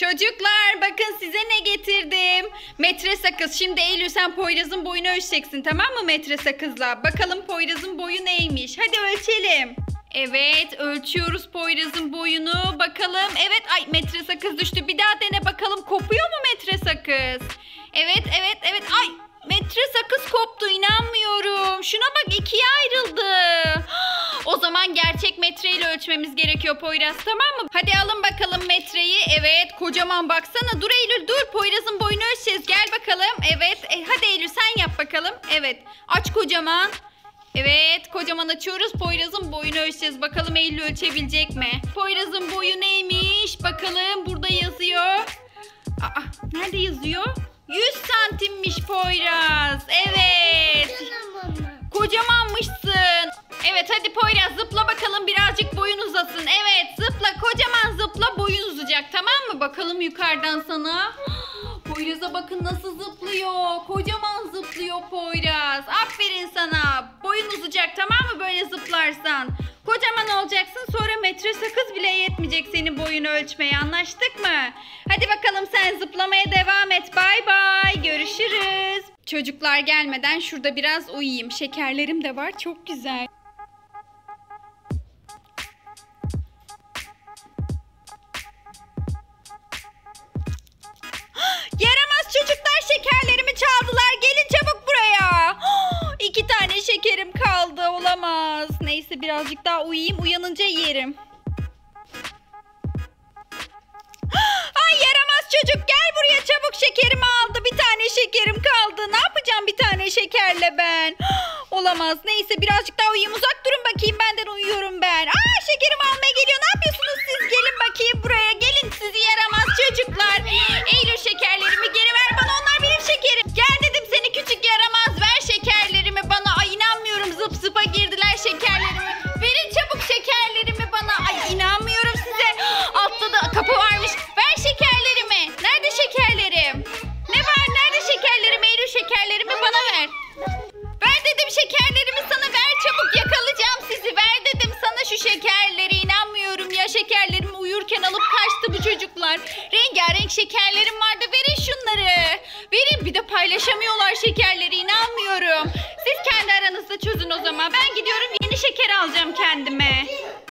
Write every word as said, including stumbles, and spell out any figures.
Çocuklar bakın size ne getirdim. Metre sakız. Şimdi Eylül sen Poyraz'ın boyunu ölçeceksin, tamam mı metre sakızla? Bakalım Poyraz'ın boyu neymiş? Hadi ölçelim. Evet, ölçüyoruz Poyraz'ın boyunu. Bakalım. Evet, ay metre sakız düştü. Bir daha dene bakalım. Kopuyor mu metre sakız? Evet, evet, evet. Ay metre sakız koptu. İnanmıyorum. Şuna bak, ikiye ayrıldı. O zaman gerçek metreyle ölçmemiz gerekiyor Poyraz, tamam mı? Hadi alın bakalım metreyi. Evet, kocaman baksana. Dur Eylül dur. Poyraz'ın boyunu ölçeceğiz. Gel bakalım. Evet. E, hadi Eylül sen yap bakalım. Evet. Aç kocaman. Evet, kocaman açıyoruz. Poyraz'ın boyunu ölçeceğiz. Bakalım Eylül ölçebilecek mi? Poyraz'ın boyu neymiş? Bakalım burada yazıyor. Aa, nerede yazıyor? yüz santimmiş Poyraz. Evet. Kocamanmışsın. Evet hadi Poyraz zıpla bakalım, birazcık boyun uzasın. Evet zıpla, kocaman zıpla, boyun uzayacak, tamam mı? Bakalım yukarıdan sana. Poyraz'a bakın nasıl zıplıyor. Kocaman zıplıyor Poyraz. Aferin sana. Boyun uzayacak, tamam mı, böyle zıplarsan? Kocaman olacaksın, sonra metre sakız bile yetmeyecek senin boyunu ölçmeye, anlaştık mı? Hadi bakalım sen zıplamaya devam et. Bay bay, görüşürüz. Çocuklar gelmeden şurada biraz uyuyayım. Şekerlerim de var, çok güzel. Yaramaz çocuklar, şekerlerimi çaldılar. Gelin çabuk buraya. İki tane şekerim kaldı, olamaz. Neyse birazcık daha uyuyayım, uyanınca yerim. Ay yaramaz çocuk, gel buraya çabuk, şekerimi aldı. Bir tane şekerim kaldı. Ne yapacağım bir tane şekerle ben? Olamaz. Neyse birazcık daha uyuyayım. Uzak durun bakayım benden, uyuyorum ben. Aa, şekerimi almaya geliyor. Ne yapıyorsunuz siz? Gelin bakayım buraya. Gelin sizi yaramaz çocuklar. Eylül şekerlerimi geri ver bana. Onlar benim şekerim. Gel dedim seni küçük yaramaz. Ver şekerlerimi bana. Ay inanmıyorum. Zıp zıpa girdiler şekerlerimi. Verin çabuk şekerlerimi bana. Ay inanmıyorum size. Altta da kapı varmış. Ver şekerlerimi. Nerede şekerlerim? Ne var? Nerede şekerlerim? Eylül şekerlerimi bana ver. Ver dedim şekerlerimi sana, ver çabuk, yakalayacağım sizi. Ver dedim sana şu şekerleri, inanmıyorum ya, şekerlerimi uyurken alıp kaçtı bu çocuklar. Rengarenk şekerlerim vardı, verin şunları. Verin, bir de paylaşamıyorlar şekerleri, inanmıyorum. Siz kendi aranızda çözün o zaman, ben gidiyorum yeni şeker alacağım kendime.